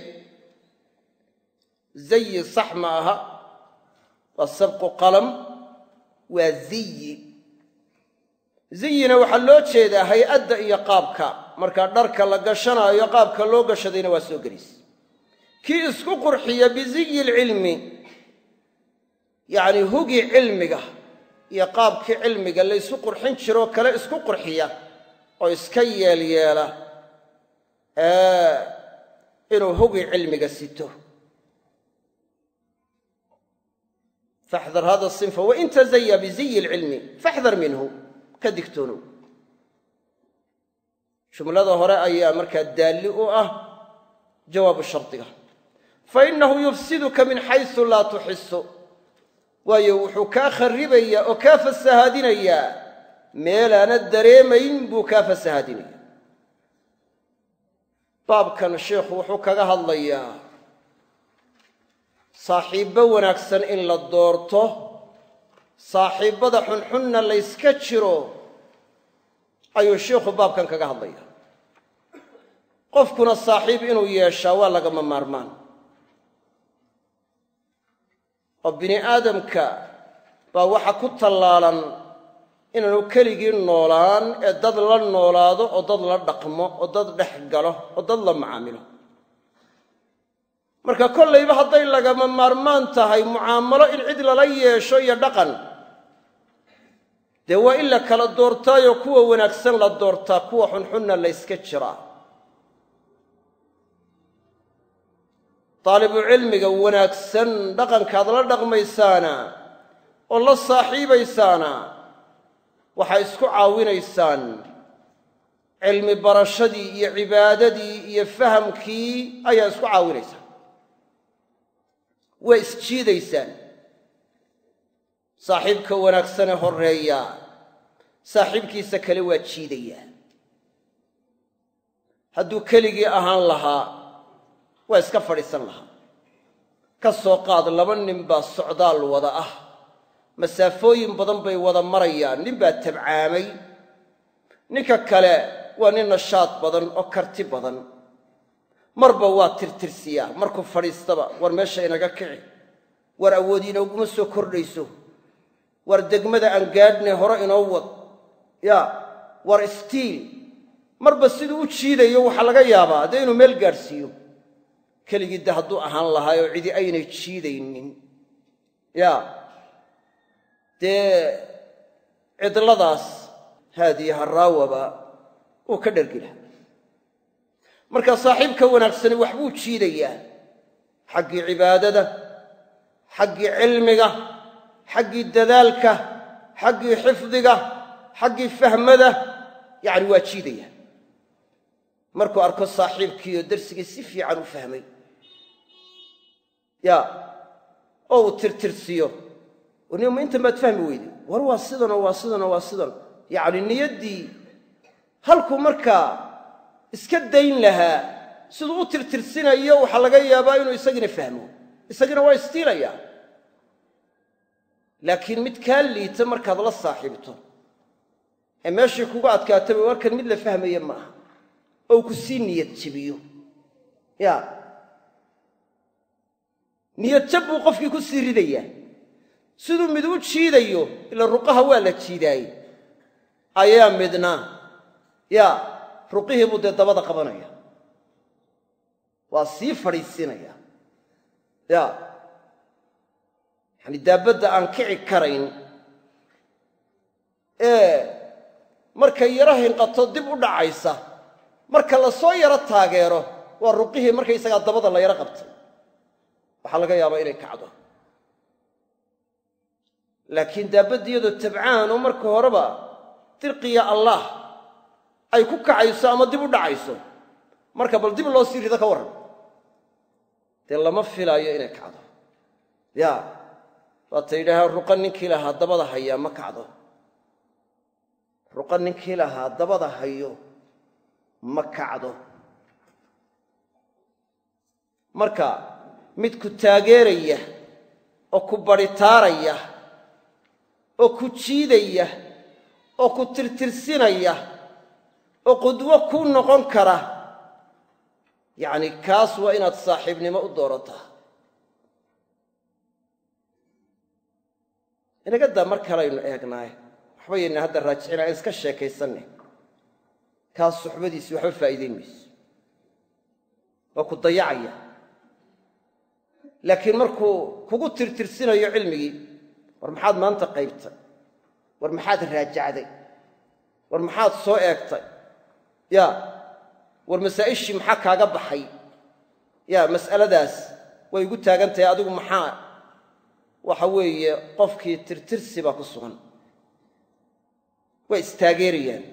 zayi sax ma aha waa sabqu qalam waa ziyi ziyina waxaa loo jeedaa hay-adda iyo qaabka markaa dharka la gashanaayo qaabka loo gashadayna waa soo gelis kii isku qurxiya biziyi alcilmi yacni hugii cilmiga iyo qaabkii cilmiga la ysu qurxin jiroo kale isku qurxiya oo iska yeelyeela inuu hugii cilmiga sito faxdar hada sinfa wain tazaya biziyi alcilmi faxdar minhu ka digtoonow jumlada hore ayaa markaa daalli u ah jawaabu shardiga fainahu yufsiduka min xaysu laa tuxisu waayo wuxuu kaa kharribayaa oo kaa fasahaadinayaa meelaanad dareemayn buu kaa fasahaadinaya baabkan sheikhu wuxuu kaga hadlayaa saaxiibbo wanaagsan in la doorto saaxiibbada xunxunna layska jiro ayuu sheikhu baabkan kaga hadlayaa qofkuna saaxiib inuu yeeshaa waa lagama maarmaan oo bini aadamka baa waxa ku tallaalan inaanu keligii noolaan ee dad la noolaado oo dad la dhaqmo oo dad dhex galo oo dad la macaamilo marka kollayba hadday lagama maarmaan tahay mucaamalo in cid lala yeesho iyo dhaqan dee waa in la kala doortaayo kuwa wanaagsan la doortaa kuwa xunxunna layska jiraa daalibu cilmiga wanaagsan dhaqankaad la dhaqmaysaana oo la saaxiibaysaana waxay isku caawinaysaan cilmi barashadii iyo cibaadadii iyo fahamkii ayaa isku caawinaysaan way isjiidaysaan saaxiibka wanaagsane horreeya saaxiibkiisa kale waa jiidayaa hadduu keligii ahaan lahaa waa iska fadhiisan lahaa ka soo qaad laba nin baa socdaal wada ah masaafooyin badan bay wada marayaan nin baa tabcaamay ninka kale waa nin nashaad badan oo karti badan marba waa tirtirsiyaa markuu fadhiistaba war meesha inaga kici war awoodi inooguma soo kordhayso war degmada aan gaadhnay hore inoo wad yaa war istiil marba siduu u jiidayo waxaa laga yaabaa dee inuu meel gaadhsiiyo keligii de hadduu ahaan lahaa oo cidi aynay jiidaynin yaa dee cidladaas haadiya haraawaba uu ka dhergi laha marka saaxiibka wanaagsani waxbuu jiidayaa xaggii cibaadada xaggii cilmiga xaggii dadaalka xaggii xifdiga xaggii fahmada yacni waa jiidaya markuu arko saaxiibkiioo darsigii si fiican u fahmay ya oo uu tirtirsiyo ma intan baad fahmi weyday war waa sidanoo waa sidanoo waa sidan yacni niyaddii halkuu markaa iska dayn lahaa siduu u tirtirsinayo waxaa laga yaabaa inuu isagina fahmo isagina waa istiilayaa laakiin mid kaa liita markaad la saaxiibto ee meeshii kugu adkaataba warkan mid la fahmaya ma aha oo ku sii niyad jabiyo ya niyad jab buu qofkii ku sii ridayaa siduu mid u jiidayo ila ruqaha waa la jiidaaye ayaa midna ya ruqihii buu dee dabada qabanaya waa sii fadhiisinaya ya yani daabadda aan kici karayn ee markay yaro hinqato dib u dhacaysa marka la soo yaro taageero waa ruqihii markaysagaa dabada la yaro qabtay waxaa laga yaabaa inay kacdo laakiin daabaddii iyadoo tabcaan oo marka horeba dirqiya allah ay ku kacayso ama dib u dhacayso marka bal dib loo sii rido ka warran dee lama filaayo inay kacdo yaa waata yidhaahaa ruqa ninkii lahaa dabada hayaa ma kacdo ruqa ninkii lahaa dabada hayo ma kacdo marka mid ku taageeraya oo ku baritaaraya oo ku jiidaya oo ku tirtirsinaya oo qudwo kuu noqon kara yacni kaas waa inaad saaxiibnimo u doorataa inaga daa mar kalaynu eegnaaye waxba yayna hadda raajicina aan iska sheekaysanne kaas suxbadiisii waxba faa'iidayn mayso waa ku dayacaya laakiin markuu kugu tirtirsinayo cilmigii war maxaad maanta qaybtay war maxaad raajacday war maxaad soo eegtay yaa war masaa'ishii maxaa kaaga baxay yaa mas'aladaas way igu taagan tahay adigu maxaa waxa weeye qofkii tirtirsi baa ku sugan way istaageerayaan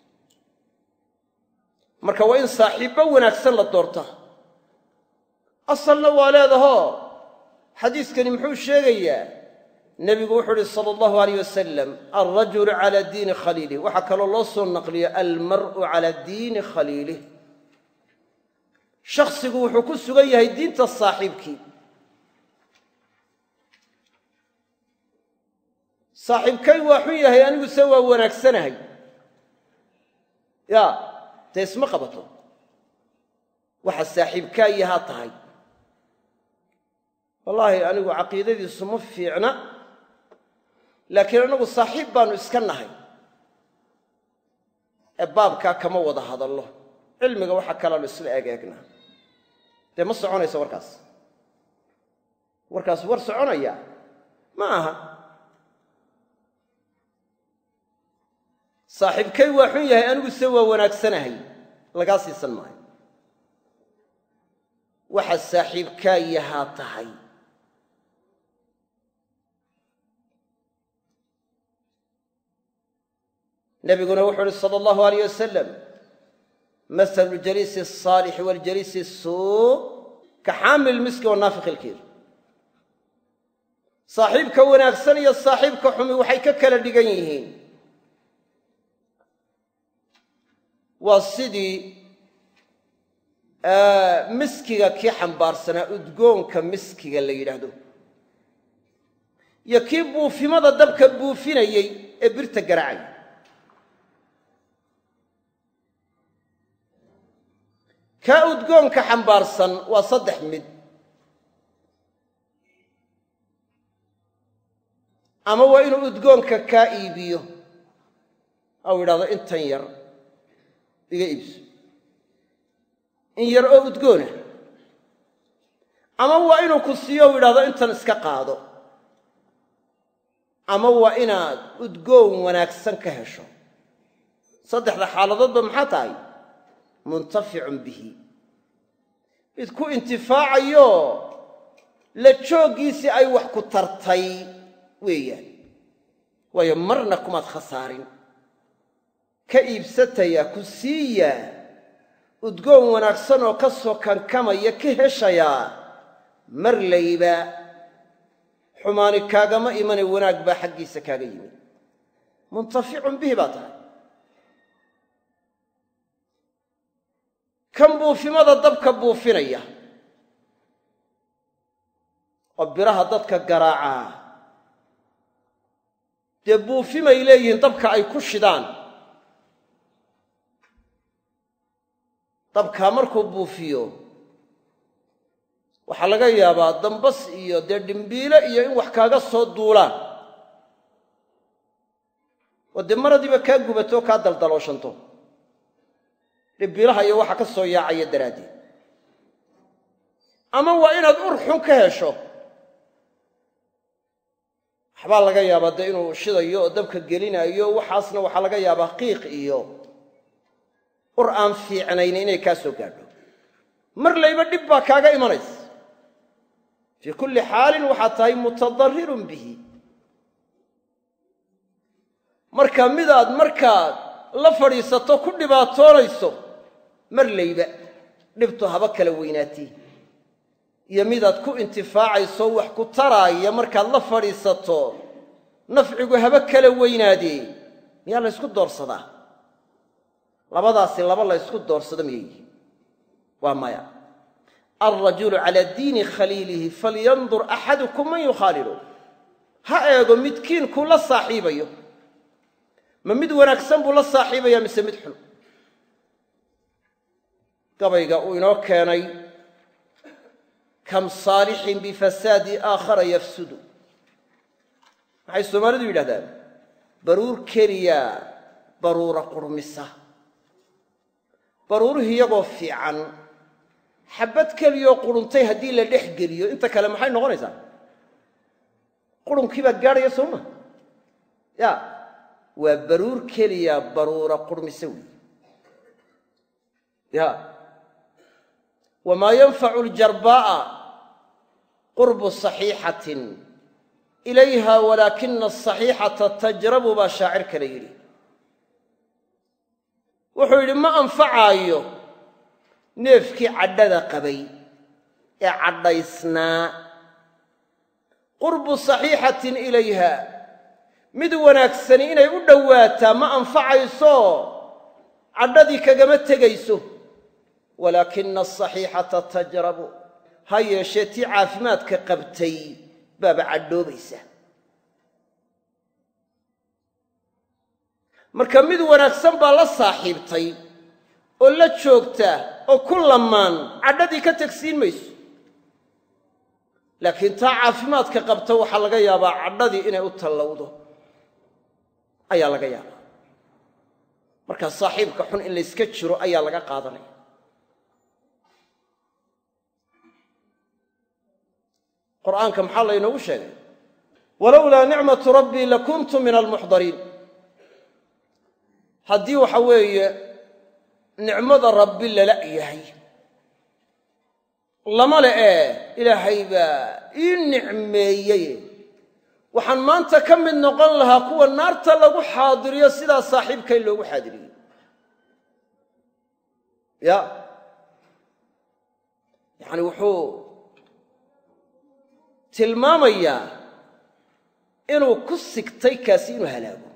marka waa in saaxiibbo wanaagsan la doorta asalna waa leedahoo xadiiskani muxuu sheegayaa nebigu wuxuu uhi sala allahu alayh wasalam alrajulu cala diini khaliilih waxaa kaloo loo soo naqliyo almar'u cala diini khaliilih shakhsigu wuxuu ku sugan yahay diinta saaxiibkii saaxiibkay waa xun yahay anigu se waa wanaagsanahay yaa dee isma qabato waxa saaxiibkaa yahaa tahay wallaahi anigu caqiidadiisu ma fiicna laakiin anagu saaxiib baanu iska nahay ee baabkaa kama wada hadallo cilmiga waxa kalaanu isla eegnaa dee ma soconayso warkaas war soconaya ma aha saaxiibkay waa xun yahay anigu se waa wanaagsanahay lagaa siisan maayo waxa saaxiibkaa yahaa tahay nabiguna wuxuu uhi sala allahu alayh wasalam masalu jaliisi asaalixi waljaliisi asuu ka xaamil miski wanaafiqi ilkiir saaxiibka wanaagsan iyo saaxiibka xumi waxay ka kala dhigan yihiin waa sidii miskiga kii xambaarsanaa udgoonka miskiga la yidhaahdo iyo kii buufimada dabka buufinayey ee birta garaacay kaa udgoonka xambaarsan waa 3 mid ama waa inuu udgoonka kaa iibiyo ou yidhahdo intan yar iga iibso in yar oo udgoona ama waa inuu ku siiyo u yidhahdo intan iska qaado ama waa inaad udgoon wanaagsan ka hesho 3 xaaladoodba maxaa tahay muntaficun bihi mid ku intifaacayo la jooggiisii ay wax ku tartay weeyaan waayo marna kumaad khasaarin ka iibsataya ku siiya udgoon wanaagsan oo ka soo kankamaya ka heshayaa mar layba xumaani kaagama imane wanaag baa xaggiisa kaaga yimid muntaficun bihi baa tahay kan buufimada dabka buufinaya oo biraha dadka garaacaa dee buufimay leeyihiin dabka ay ku shidaan dabkaa markuu buufiyo waxaa laga yaabaa dambas iyo dee dhimbiile iyo in wax kaaga soo duulaan oo dee maradiiba kaa gubato kaa daldalooshanto dhimbiilaha iyo waxa ka soo yaacaya daraaddeed ama waa inaad ur xun ka hesho waxbaa laga yaabaa dee inuu shidayo oo dabka gelinayo waxaasna waxaa laga yaabaa qiiq iyo ur aan fiicnayn inay kaa soo gaadho mar layba dhib baa kaaga imanaysa fii kulli xaalin waxaad tahay mutadarrirun bihi marka midaad markaad la fadhiisato ku dhibaatoonayso mar layba dhibtu haba kala weynaatay iyo midaad ku intifaacayso wax ku taraaya markaad la fadhiisato nafcigu haba kala weynaadee miyaa la isku doorsadaa labadaasi laba la isku doorsado miyay waa maya الرجل على دين خليله فلينظر أحدكم من يخالله هايغو مدكين كل صاحبيه ما مد وناكسن بو لا صاحبيه مس مد خلو قبيغا وينو كاني كم صالح بفساد آخر يفسد waxay Soomaalidu yiraahdaan baruur kariya baruura qurmisa baruur hiyagoo fiican xabad kaliyo quruntay hadii la dhex geliyo inta kale maxay noqonaysaa qurunkiiba gaaraya Soomaa ya waa baruur kaliya baruura qurmisa ya wama yanfa'u al-jarbaa qurbu sahihatin إليها ولكن الصحيحة تجرب بشاعر كليلي وحول ما أنفعايو نفكي عدد قبي عديسنا قرب صحيحة إليها مدوناك سنين يقدواتا ما أنفعايسو عددي كجمت جيسو ولكن الصحيحة تجرب هيا شتي عافمات كقبتي باب عدوبيسه marka mid wanaagsan baa la saaxiibtay oo la joogta oo kullamaan cadadii ka tagsiin mayso laakiin taa caafimaadka qabta waxa laga yaabaa cadadii inay u talawdo ayaa laga yaabaa marka saaxiibka xun in la iska jiro ayaa laga qaadanaya قرآن كم حال ينوشة ولولا نعمة ربي لكنت من المحضرين هدي وحوي نعمة ربي لا يهي لما لا إلهي با النعمية وحن ما أنت كم من نقل لها قوة النار تلقوا حاضر يا سيدا صاحب كي لقوا حاضرين يعني وحو tilmaamaya inuu ku sigtay kaasi inuu halaago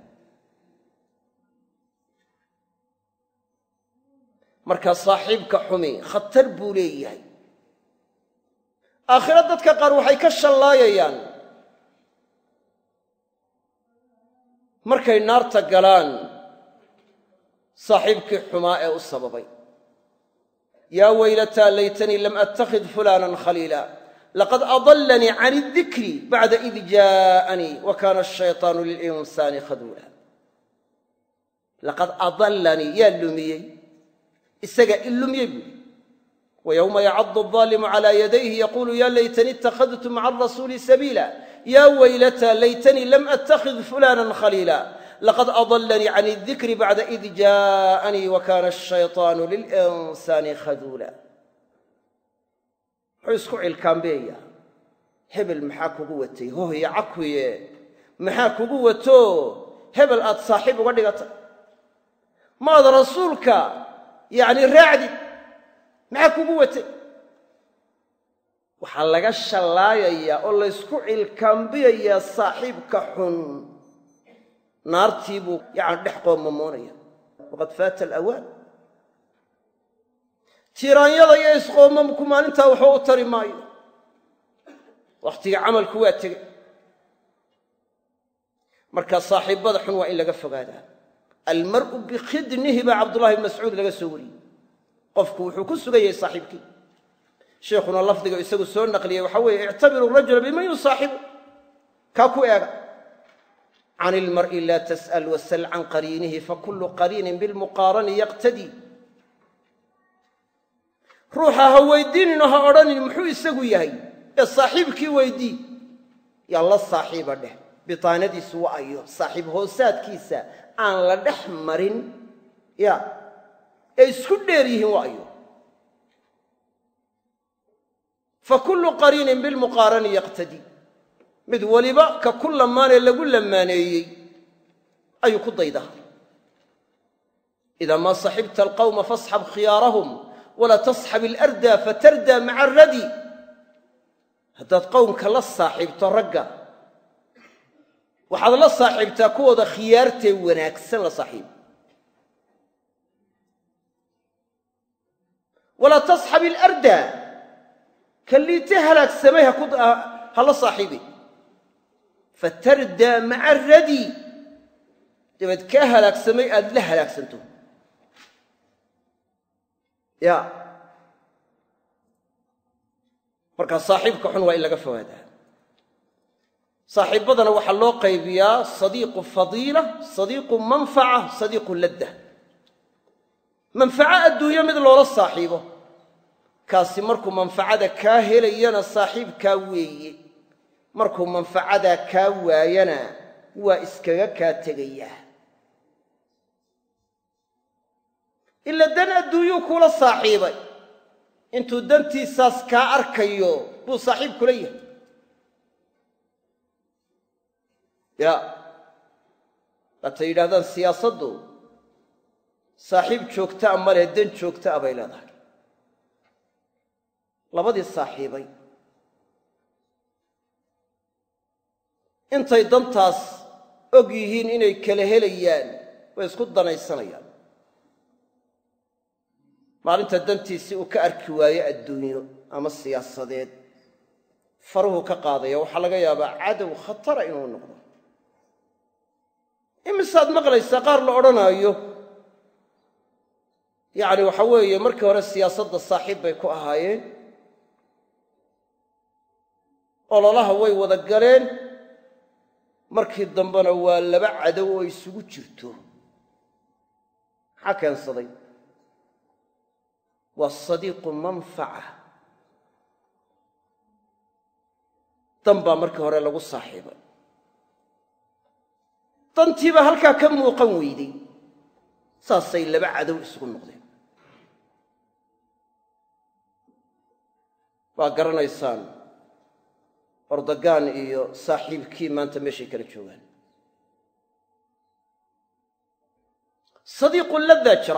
marka saaxiibka xumi khatar buu leeyahay aakhira dadka qaar waxay ka shallaayayaan markay naarta galaan saaxiibkii xumaa ee u sababay yaa waylata laytani lam attakhid fulanan khaliila لقد أضلني عن الذكر بعد إذ جاءني وكان الشيطان للإنسان خذولا لقد أضلني يا اللمي استجا اللمي ويوم يعض الظالم على يديه يقول يا ليتني اتخذت مع الرسول سبيلا يا ويلتى ليتني لم أتخذ فلانا خليلا لقد أضلني عن الذكر بعد إذ جاءني وكان الشيطان للإنسان خذولا حسكو الكامبيا هبل محاكو قوتي هو هي عكوية محاكو قوتو هبل أتصاحب ودقت ماذا رسولك يعني الرعدي محاكو قوتي وحلق الشلايا يا الله يسكو الكامبيا يا صاحبك حن نارتيبو يعني نحقو ممونيا وقد فات الأوان تيرانيada iyo isqoomamku maalinta wuxuu u tari maayo waqtiga amalku waa tagay marka saaxiibada xun waa in laga fogaada almar'u bi khidnihi ba Abdullah ibn Mas'ud laga soo wari qofku wuxuu ku sugayay saaxiibkii sheekhuna lafdiga isagu soo naqliyay waxa weeye i'tabiru ar-rajula biman yusahibu ka ku eega عن المرء لا تسأل وسل عن قرينه فكل قرين بالمقارن يقتدي روحا هويدين انها اوراني محو اسغو يahay ee saaxiibkii weydii ya Allah saaxiiba dheh bitaanadiisu waa ayo saaxiib hoosaadkiisa aan la dhex marin ya ay isku dheer yihiin waa ayo fa kullu qarin bil muqaran yaqtadi mid waliba ka kullu maana lagu lamaaneeyay ayuu ku daydaa idaa maa saxibta alqawma fasxab khiyaarahum walaa tasxab ilarda fatardaa maca aradi haddaad qowmka la saaxiibto ragga waxaad la saaxiibtaa kuwooda khiyaartee wanaagsan la saaxiib walaa tasxab ilarda ka liite halaagsamay ha la saaxiibi fatardaa maca aradi dabeed kaa halaagsamay aad la halaagsanto ya markaa saaxiibka xun waa in laga fogaadaa saaxiibbadana waxaa loo qaybiyaa sadiiqu fadiila sadiiqu manfaca sadiiqu ladda manfaco adduunyo mid loola saaxiibo kaasi markuu manfacada kaa helayana saaxiibkaa weeye markuu manfacadaa kaa waayana waa iskaga kaa tegayaa ila dan adduunyuu kuula saaxiibay intuu dantiisaas kaa arkayo buu saaxiib kula yahay ya waatay yidhahdaan siyaasaddu saaxiib joogtaa ma leh dan joogtaa bay leedahay labadii saaxiibay intay dantaas og yihiin inay kala helayaan way isku danaysanayaan maalinta dantiisii uu ka arki waayo adduunyo ama siyaasadeed faruhu ka qaadaya waxaa laga yaabaa cadow khatara inuu noqdo imisaad maqlaysaa qaar la odhanaayo yacni waxa weeye markii hore siyaasadda saaxiib bay ku ahaayeen ololaha way wada galeen markii dambena waa laba cadow oo isugu jirto maxaa keensaday waa sadiiqu manfaca dan baa markii hore lagu saaxiibay dantiibaa halkaa ka muuqan weyday saasay laba cadow isugu noqdeen waa garanaysaan ordogan iyo saaxiibkii maanta meeshay kala joogaan sadiiqu laddaa jira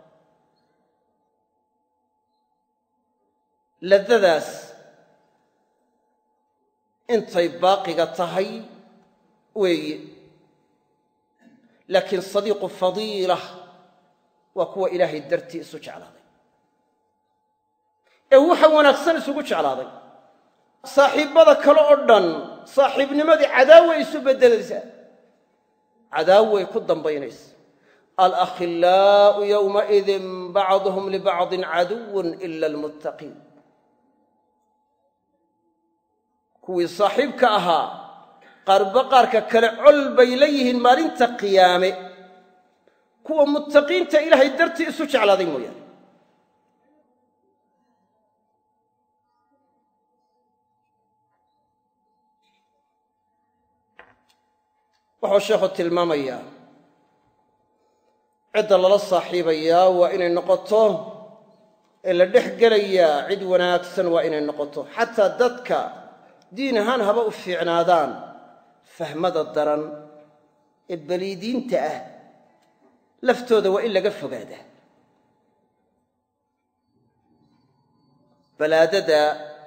laddadaas intay baaqiga tahay weeye laakiin sadiiqu fadiila waa kuwa ilaahay dartii isu jeclaaday ee waxa wanaagsan isugu jeclaaday saaxiibbada kale oo dhan saaxiibnimadii cadaaway isu beddelaysaa cadaaway ku dambaynaysa alakhillaa'u yowmaidin bacduhum libacdin caduwun ila almuttaqiin kuwii saaxiibka ahaa qaarba qaarka kale col bay la yihiin maalinta qiyaame kuwa muttaqiinta ilaahay dartii isu jeclaaday mooyaane wuxuu sheekhu tilmaamayaa cidda lala saaxiibayaa waa inay noqoto ee la dhex gelayaa cid wanaagsan waa inay noqoto xataa dadka diin ahaan haba u fiicnaadaan fahmada daran ee baliidiinta ah laftooda waa in laga fogaadaa balaadada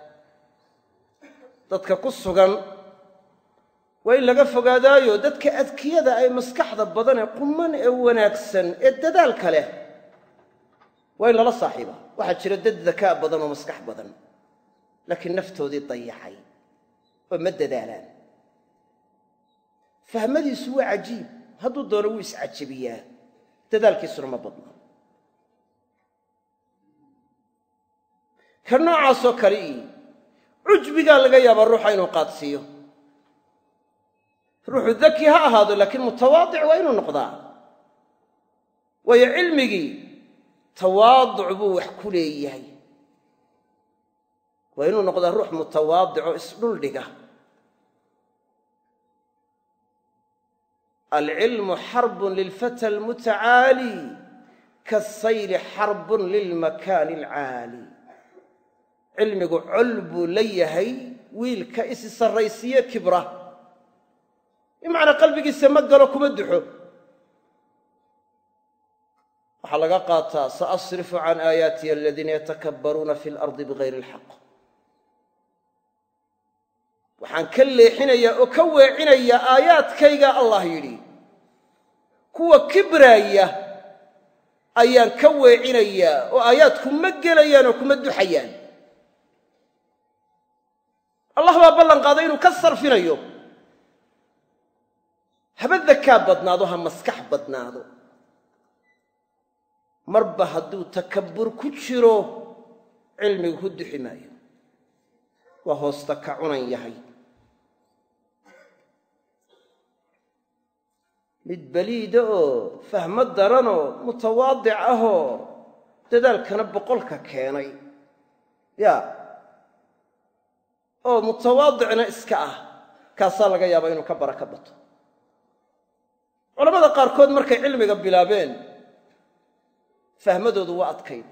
dadka ku sugan waa in laga fogaadaayo dadka adkiyada ay maskaxda badan ee quman ee wanaagsan ee dadaalka leh waa in lala saaxiiba waxaa jira dad dakaa badan oo maskax badan laakiin naftoodii dayacay oo ma dadaalaan fahmadiisu waa cajiib hadduu doono wuu iscajabiyaa dadaalkiisuna ma badna ka noocaasoo kale cujbigaa laga yaabaa ruuxa inuu qaadsiiyo ruuxu daki ha ahaado laakiin mutawaadic waa inuu noqdaa waayo cilmigii tawaaduc buu wax ku leeyahay waa inuu noqdaa ruux mutawaadicoo isdhuldhiga alcilmu xarbun lilfata almutacaali kaasayli xarbun lilmakaani alcaali cilmigu col buu la yahay wiilka isi sarraysiye kibra bimacnaa qalbigiisa ma galo kuma duxo waxaa laga qaataa saasrifu can aayaatiya aladiina yatakabbaruuna fi lardi bigayri alxaq waxaan ka leexinayaa oo ka weecinayaa aayaadkayga allah yidhi kuwa kibraaya ayaan ka weecinayaa oo aayaadku ma gelayaan oo kuma duxayaan allah baa ballan qaaday inuu ka sarfinayo haba dakaa badnaado ha maskax badnaado marba hadduu takabbur ku jiro cilmigu ku duxi maayo waa hoosta ka cunan yahay mid baliida oo fahmo daranoo mutawaadic ahoo dadaalkana boqolka keenay oo mutawaadicna iska ah kaasaa laga yaabaa inuu ka baraka bato culamada qaarkood markay cilmiga bilaabeen fahmadoodu waa adkayd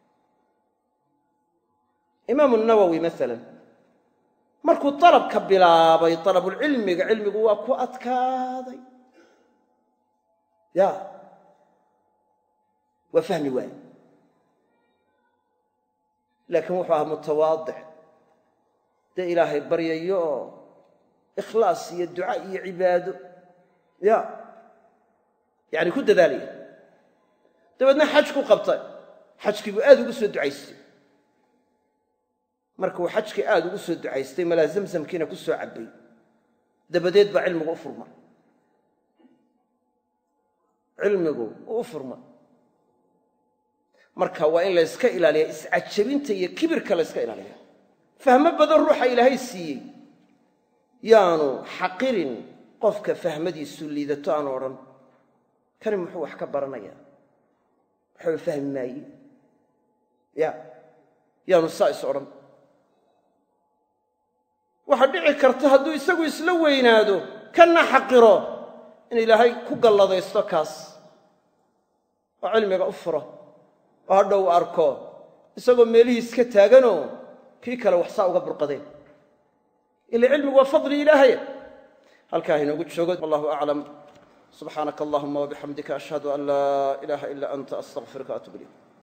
imaamu nawowi maalan markuu dalabka bilaabay dalabulcilmiga cilmigu waa ku adkaaday waa fahmi waaye laakiin wuxuu ahaa mutawaadic dee ilaahay baryayo oo ikhlaas iyo duca iyo cibaado yacni ku dadaalaya dabeedna xaj ku qabtay xajkii buu aad ugu soo ducaystay markuu xajkii aad ugu soo ducaystay malaa zamsamkiina ku soo cabbay dabadeed baa cilmigu u furma cilmigu u furma marka waa in la yska ilaaliya iscajabinta iyo kibirka la yska ilaaliya fahmo badan ruuxa ilaahay siiyey yaanu xaqirin qofka fahmadiisu liidato aanu odhan kani muxuu wax ka baranayaa waxba fahmi maaye yaanu saa is odhan waxaa dhici karta hadduu isagu isla weynaado kana xaqiro in ilaahay ku galladaysto kaas oo cilmiga u furo oo hadhow u arko isagoo meelihiis ka taaganoo kii kale waxsaa uga burqadeen ila cilmigu waa fadli ilaahay halkaa inoogu joogo wallahu aclam subxaanaka allahuma wabixamdika ashhadu an laa ilaaha ila anta astaqfiruka waatuub ilayk